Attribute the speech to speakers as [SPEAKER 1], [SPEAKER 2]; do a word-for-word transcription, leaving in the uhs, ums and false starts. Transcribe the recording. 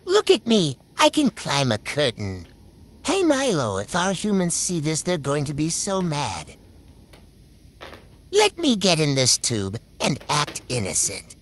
[SPEAKER 1] Look at me. I can climb a curtain. Hey, Milo, if our humans see this, they're going to be so mad. Let me get in this tube and act innocent.